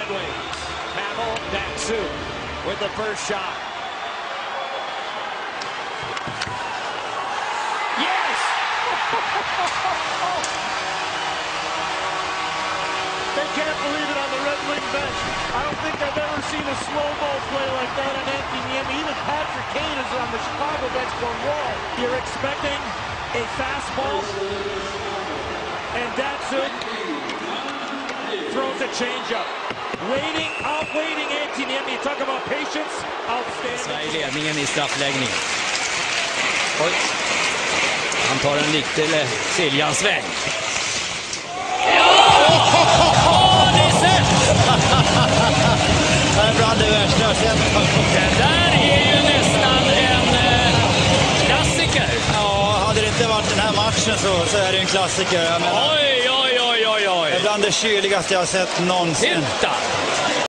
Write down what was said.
Red Wing. Pavel Datsyuk with the first shot. Yes! They can't believe it on the Red Wing bench. I don't think I've ever seen a slow-mo play like that on Anthony Niemi. Even Patrick Kane is on the Chicago bench going, whoa. You're expecting a fastball, and Datsyuk throws a changeup. Outwaiting Anthony Niemi. Talk about patience. Outstanding. Sverige ledningen i straffläggning. Oj. Han tar en riktig Siljansväng. Det är sett! Det är bland det värsta jag sett. Det där är ju nästan en klassiker. Ja, hade det inte varit den här matchen så är det en klassiker. Jag menar, Oj. det är bland det kyligaste jag har sett någonsin. Titta!